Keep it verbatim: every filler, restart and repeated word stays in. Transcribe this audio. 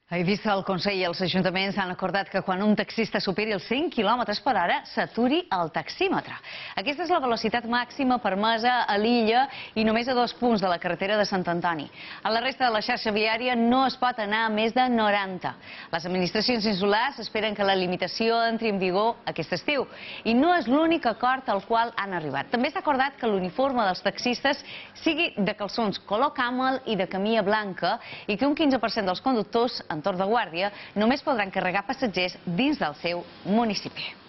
A Eivissa, el Consell i els ajuntaments han acordat que quan un taxista superi els cent quilòmetres per hora s'aturi el taxímetre. Aquesta és la velocitat màxima permesa a l'illa i només a dos punts de la carretera de Sant Antoni. A la resta de la xarxa viària no es pot anar a més de noranta. Les administracions insulars esperen que la limitació entri en vigor aquest estiu. I no és l'únic acord al qual han arribat. També s'ha acordat que l'uniforme dels taxistes sigui de calçons color camel i de camilla blanca i que un quinze per cent dels conductors en torn de guàrdia només podran carregar passatgers dins del seu municipi.